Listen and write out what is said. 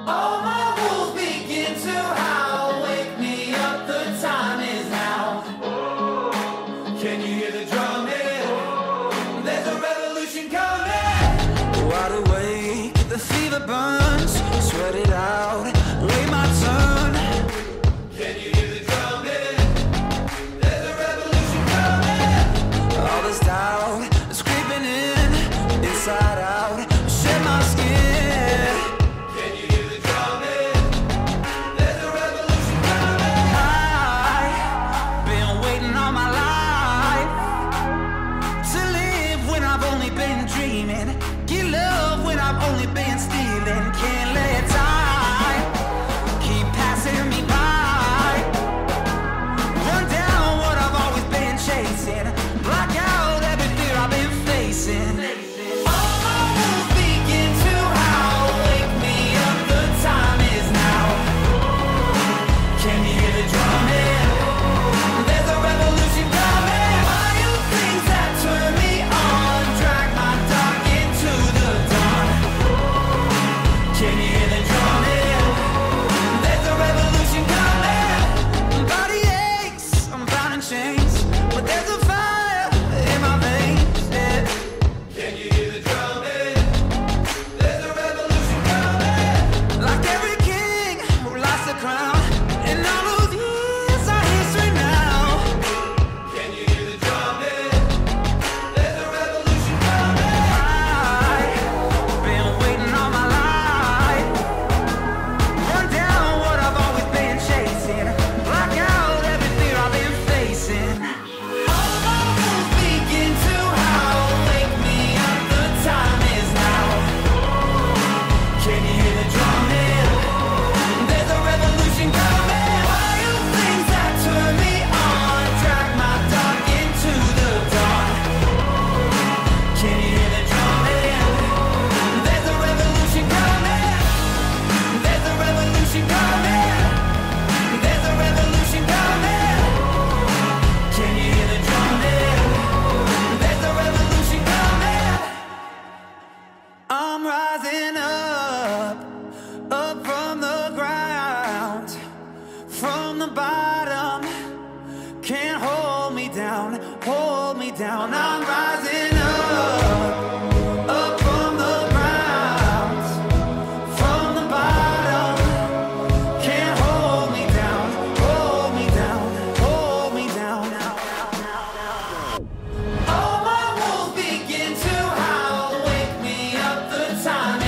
All my wolves begin to howl. Wake me up, the time is now. Can you hear the drumming? There's a revolution coming. Wide awake, the fever burns. Sweat it out, wait my turn. Can you hear the drumming? There's a revolution coming. All this doubt is creeping in, inside out, shed my skin. Can you hear the drumming? There's a revolution coming. I've been waiting all my life to live when I've only been dreaming, get love when I've only been stealing. Can't let time keep passing me by, run down what I've always been chasing, block out every fear I've been facing. All my wolves begin to howl. Wake me up, the time is now. Can you hear the drumming? There's a revolution coming. Wild things that turn me on, drag my dark into the dawn. Can you hear the drumming? There's a revolution coming. Body aches, I'm bound in chains, but there's a fire in my veins, yeah. Can you hear the drumming? There's a revolution coming. Like every king who lost the crown, and all those years are history now. Can you hear the drumming? There's a revolution coming. I've been waiting all my life, run down what I've always been chasing, block out every fear I've been facing. All my wolves begin to howl. Wake me up, the time is now. Can you hear the drumming? There's a revolution coming. Wild things that turn me on, drag my dark into the dawn. Can you hear the drumming? There's a revolution coming. There's a revolution coming. There's a revolution coming. Can you hear the drumming? There's a revolution coming. I'm rising up from the ground, from the bottom. Can't hold me down, hold me down. I'm rising up from the ground, from the bottom. Can't hold me down, hold me down, hold me down. All my wolves begin to howl. Wake me up, the time